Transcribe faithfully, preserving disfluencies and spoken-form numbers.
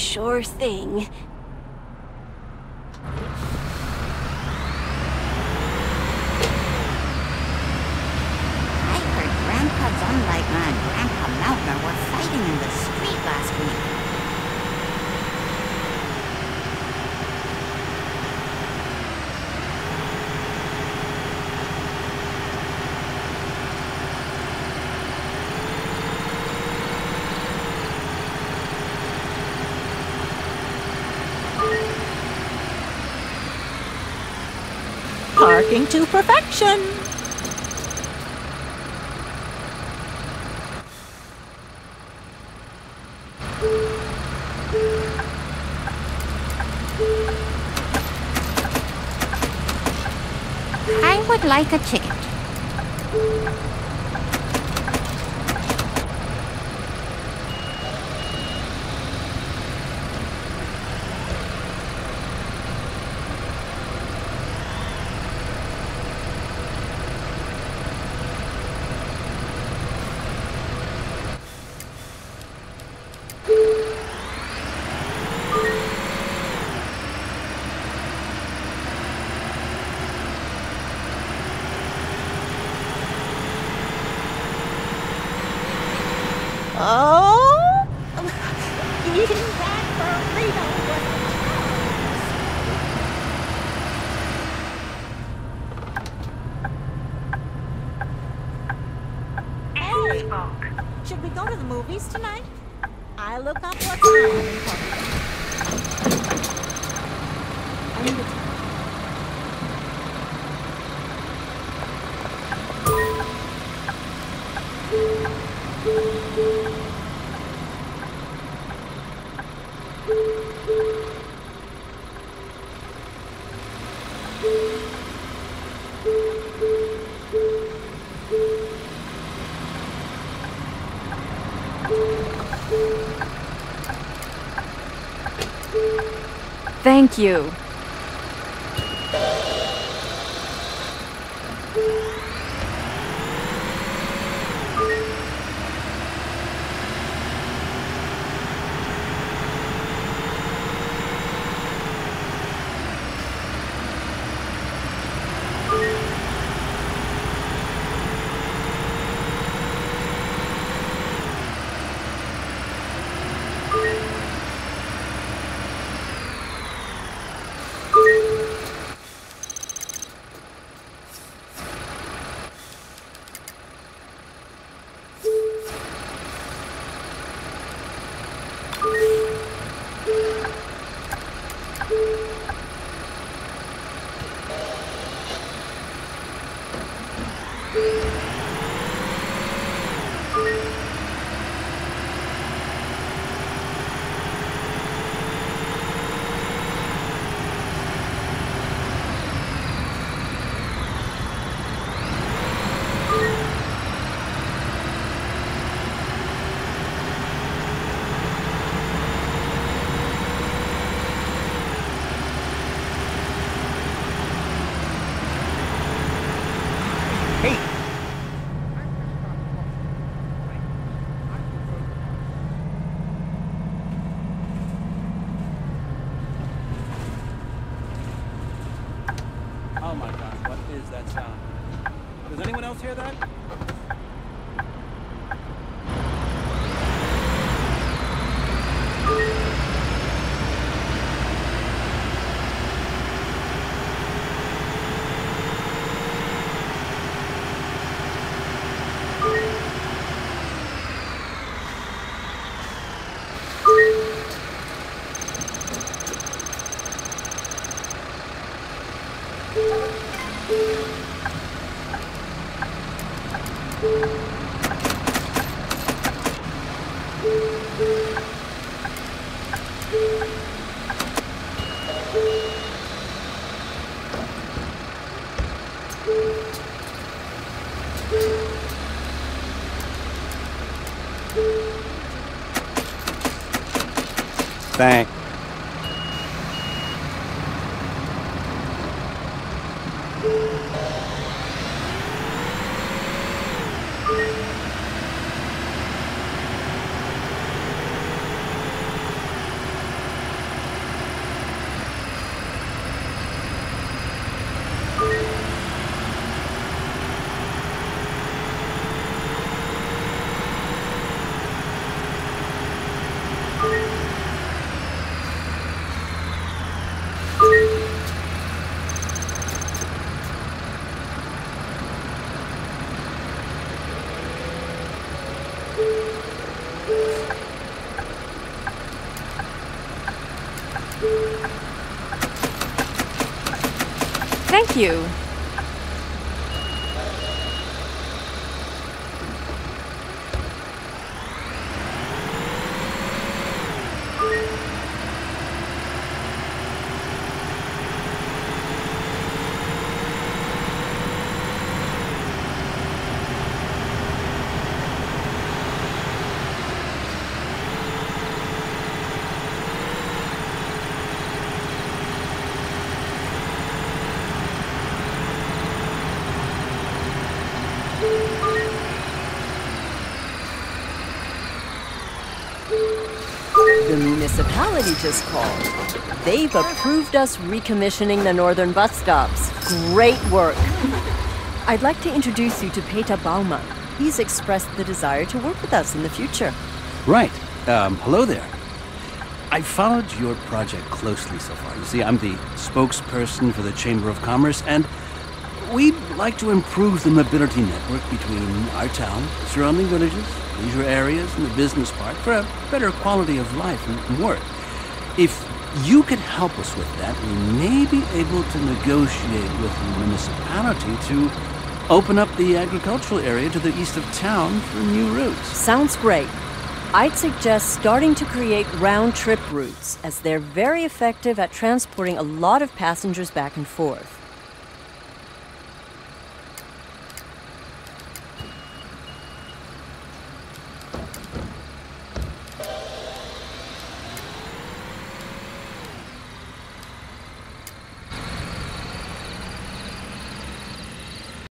Sure thing. I heard Grandpa Dunlightman and Grandpa Mountainer were fighting in the street last week. Parking to perfection! I would like a ticket. Oh! Eating that burrito was Eastspoke. Should we go to the movies tonight? I look up what's happening for me. I need a Thank you. Oh my God, what is that sound? Does anyone else hear that? Thanks. Thank you. The municipality just called. They've approved us recommissioning the northern bus stops. Great work. I'd like to introduce you to Peter Baumann. He's expressed the desire to work with us in the future. Right. Um, hello there. I followed your project closely so far. You see, I'm the spokesperson for the Chamber of Commerce, and we'd like to improve the mobility network between our town, surrounding villages, leisure areas, and the business park for a better quality of life and work. If you could help us with that, we may be able to negotiate with the municipality to open up the agricultural area to the east of town for new routes. Sounds great. I'd suggest starting to create round-trip routes, as they're very effective at transporting a lot of passengers back and forth.